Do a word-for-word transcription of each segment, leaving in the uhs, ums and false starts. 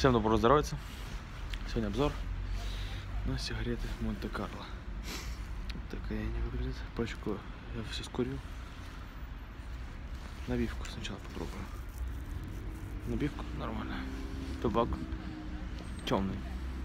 Всем доброго здоровья. Сегодня обзор на сигареты Монте-Карло. Вот такая они выглядят. Пачку я все скурил. Набивку сначала попробую. Набивку нормально. Табак темный.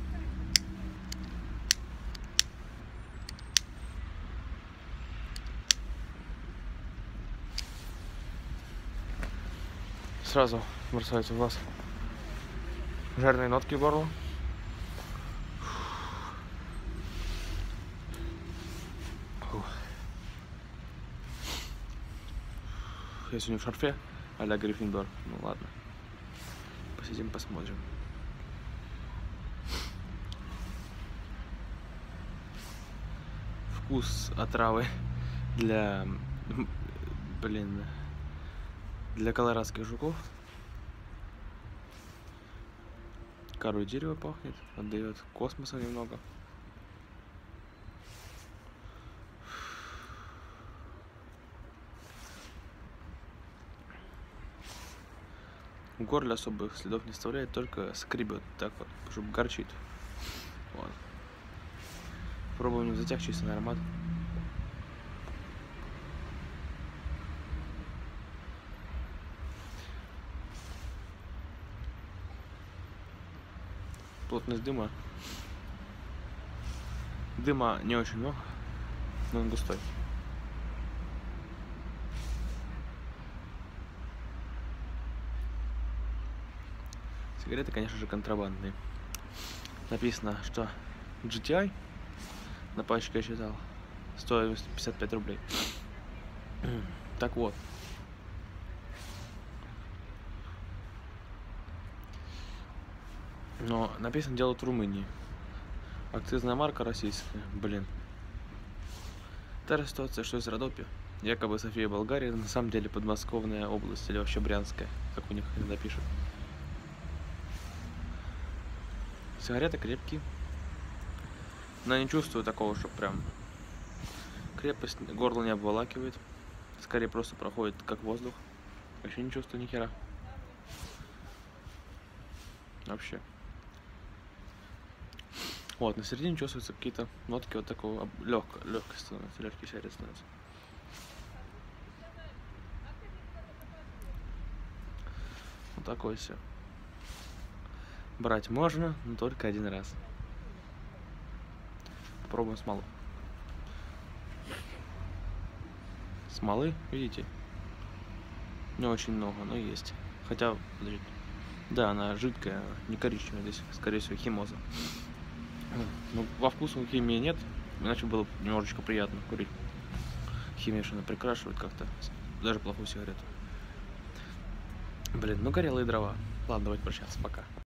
Сразу бросаются в глаз жареные нотки в горло. Я сегодня в шарфе а-ля Гриффиндор. Ну ладно. Посидим, посмотрим. Вкус отравы для, блин, для колорадских жуков. Корой дерева пахнет, отдает космоса немного. В горле особых следов не оставляет, только скребет так вот, чтобы горчит. Вот. Пробуем затягчивый аромат. Плотность дыма. Дыма не очень много, но он густой. Сигареты, конечно же, контрабандные. Написано, что джи ти ай на пачке я считал стоит пятьдесят пять рублей. Так вот. Но написано, делают в Румынии. Акцизная марка российская. Блин. Та же ситуация, что и с Родопи. Якобы София, Болгария, на самом деле подмосковная область или вообще Брянская, как у них иногда пишут. Сигареты крепкие. Но я не чувствую такого, что прям крепость горло не обволакивает. Скорее просто проходит как воздух. Вообще не чувствую ни хера. Вообще. Вот, на середине чувствуются какие-то нотки вот такого легкого, легкой становятся, легкий сигарет становится. Вот такой все. Брать можно, но только один раз. Попробуем смолу. Смолы, видите? Не очень много, но есть. Хотя, подождите. Да, она жидкая, не коричневая, здесь, скорее всего, химоза. Ну, во вкусу химии нет, иначе было бы немножечко приятно курить. Химия что-то прикрашивает как-то, даже плохую сигарету. Блин, ну горелые дрова. Ладно, давайте прощаться, пока.